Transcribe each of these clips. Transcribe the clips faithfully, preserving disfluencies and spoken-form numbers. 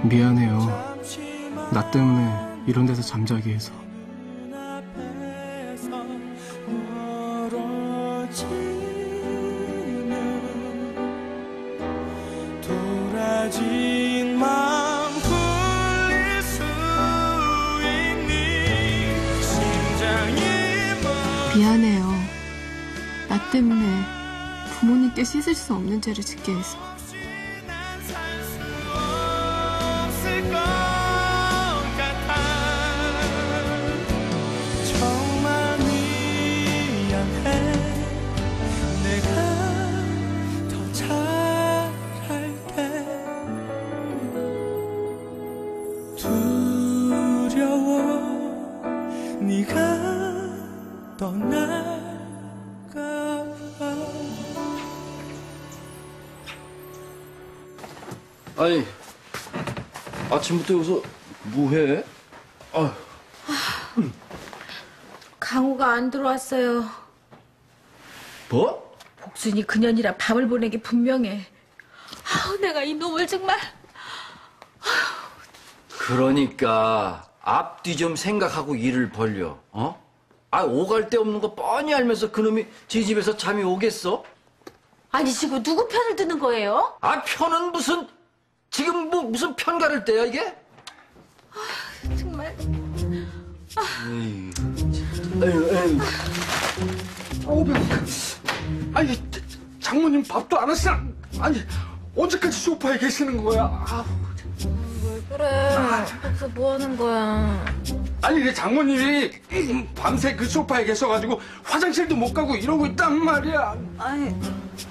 미안해요. 나 때문에 이런 데서 잠자게 해서. 미안해요. 나 때문에 부모님께 씻을 수 없는 죄를 짓게 해서. 아니, 아침부터 여기서 뭐해? 아휴. 강호가 안 들어왔어요. 뭐? 복순이 그년이랑 밤을 보내기 분명해. 아우, 내가 이놈을 정말. 그러니까 앞뒤 좀 생각하고 일을 벌려. 어? 아, 오갈 데 없는 거 뻔히 알면서 그놈이 지 집에서 잠이 오겠어? 아니, 지금 누구 편을 드는 거예요? 아, 편은 무슨... 지금 뭐 무슨 편가를 떼야 이게? 아, 정말. 에이, 에휴, 에휴. 아우 배고파. 아니 장모님 밥도 안 하시나? 아니 언제까지 소파에 계시는 거야? 아. 왜 그래? 거기서 뭐 하는 거야? 아니 그 장모님이 밤새 그 소파에 계셔가지고 화장실도 못 가고 이러고 있단 말이야. 아니.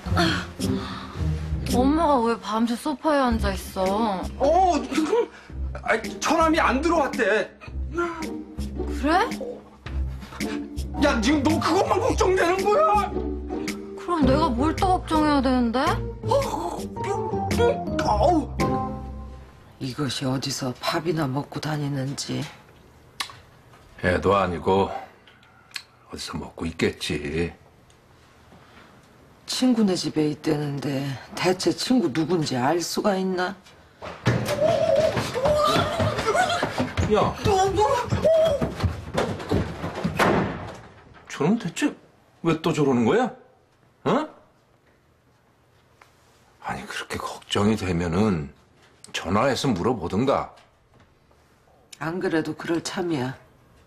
엄마가 왜 밤새 소파에 앉아 있어? 어, 아니, 처남이 안 들어왔대. 그래? 야, 지금 너 그것만 걱정되는 거야? 그럼 내가 뭘 또 걱정해야 되는데? 아우. 이것이 어디서 밥이나 먹고 다니는지. 애도 아니고 어디서 먹고 있겠지. 친구네 집에 있대는데 대체 친구 누군지 알 수가 있나? 야, 저놈 대체 왜 또 저러는 거야? 어? 아니 그렇게 걱정이 되면은 전화해서 물어보든가. 안 그래도 그럴 참이야.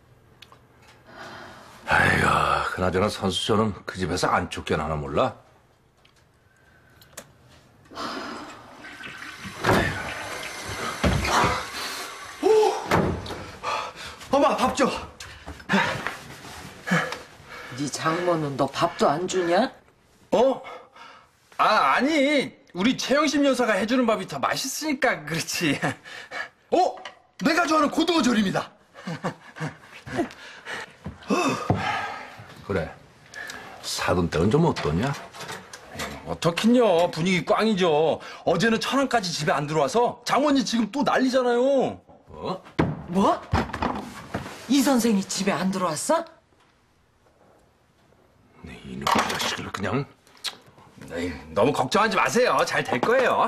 아이고, 그나저나 선수 저는 그 집에서 안 쫓겨나나 몰라? 엄마 밥 줘. 네 장모는 너 밥도 안 주냐? 어? 아 아니 우리 최영심 여사가 해주는 밥이 더 맛있으니까 그렇지. 어? 내가 좋아하는 고등어 조림이다. 그래, 사돈 때는 좀 어떠냐? 어떻긴요, 분위기 꽝이죠. 어제는 천안까지 집에 안 들어와서 장모님 지금 또 난리잖아요. 뭐? 뭐? 이 선생이 집에 안 들어왔어? 네, 이놈의 자식을 그냥... 에이, 너무 걱정하지 마세요. 잘 될 거예요.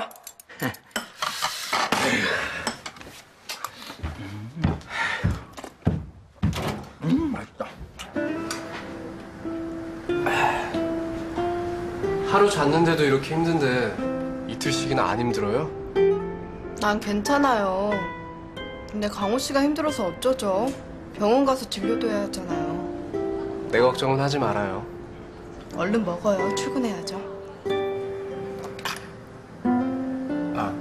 음, 맛있다. 하루 잤는데도 이렇게 힘든데 이틀씩이나 안 힘들어요? 난 괜찮아요. 근데 강호 씨가 힘들어서 어쩌죠? 병원 가서 진료도 해야 하잖아요. 내 걱정은 하지 말아요. 얼른 먹어요. 출근해야죠. 아,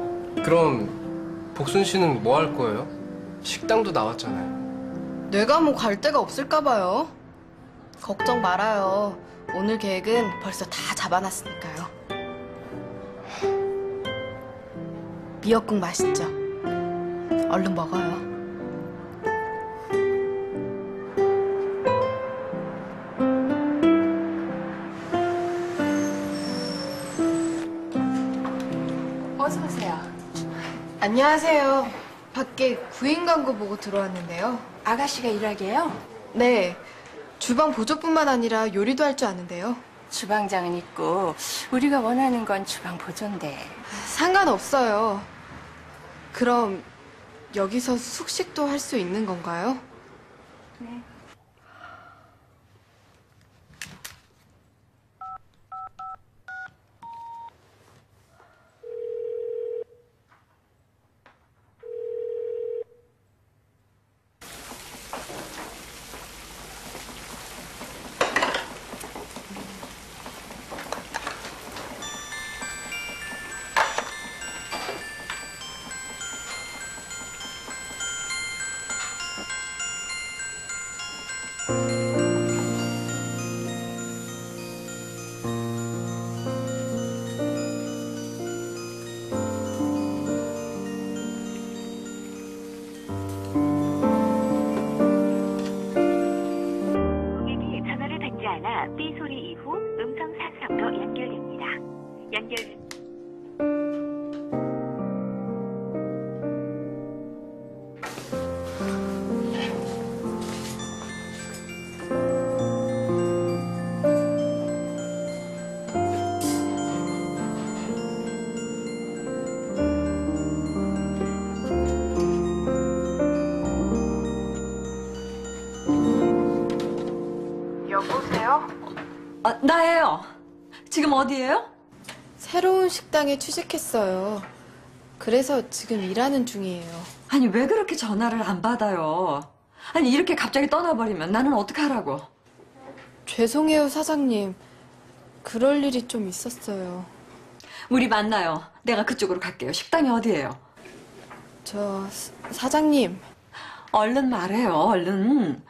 그럼 복순 씨는 뭐 할 거예요? 식당도 나왔잖아요. 내가 뭐 갈 데가 없을까 봐요. 걱정 말아요. 오늘 계획은 벌써 다 잡아놨으니까요. 미역국 맛있죠? 얼른 먹어요. 어서 오세요. 안녕하세요. 밖에 구인 광고 보고 들어왔는데요. 아가씨가 일하게요? 네. 주방 보조뿐만 아니라 요리도 할 줄 아는데요. 주방장은 있고 우리가 원하는 건 주방 보조인데. 상관없어요. 그럼 여기서 숙식도 할 수 있는 건가요? 고객이 전화를 받지 않아 삐 소리 이후 음성 사서로 연결됩니다. 연결. 여보세요? 아, 나예요. 지금 어디예요? 새로운 식당에 취직했어요. 그래서 지금 일하는 중이에요. 아니, 왜 그렇게 전화를 안 받아요? 아니, 이렇게 갑자기 떠나버리면 나는 어떡하라고? 죄송해요, 사장님. 그럴 일이 좀 있었어요. 우리 만나요. 내가 그쪽으로 갈게요. 식당이 어디예요? 저, 사- 사장님. 얼른 말해요, 얼른.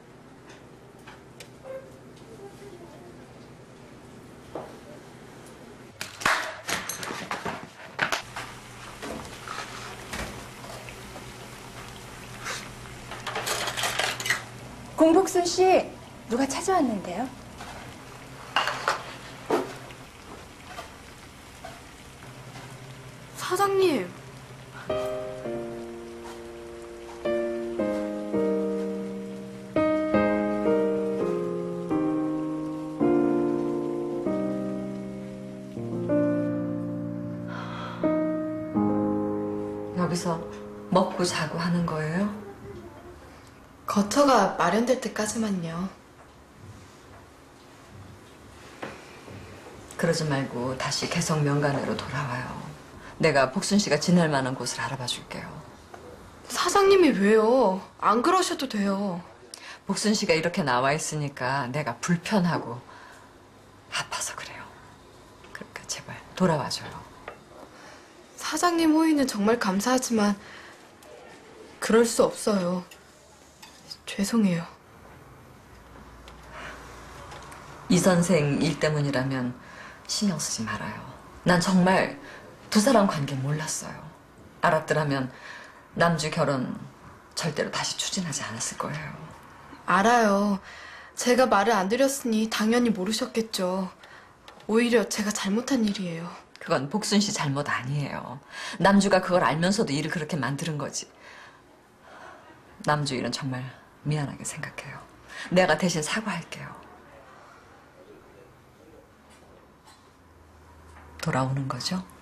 공복순 씨, 누가 찾아왔는데요? 사장님. 여기서 먹고 자고 하는 거예요? 거처가 마련될 때까지만요. 그러지 말고 다시 개성 명간으로 돌아와요. 내가 복순 씨가 지낼 만한 곳을 알아봐 줄게요. 사장님이 왜요? 안 그러셔도 돼요. 복순 씨가 이렇게 나와 있으니까 내가 불편하고 아파서 그래요. 그러니까 제발 돌아와줘요. 사장님 호의는 정말 감사하지만 그럴 수 없어요. 죄송해요. 이 선생 일 때문이라면 신경 쓰지 말아요. 난 정말 두 사람 관계 몰랐어요. 알았더라면 남주 결혼 절대로 다시 추진하지 않았을 거예요. 알아요. 제가 말을 안 드렸으니 당연히 모르셨겠죠. 오히려 제가 잘못한 일이에요. 그건 복순 씨 잘못 아니에요. 남주가 그걸 알면서도 일을 그렇게 만드는 거지. 남주 일은 정말 미안하게 생각해요. 내가 대신 사과할게요. 돌아오는 거죠?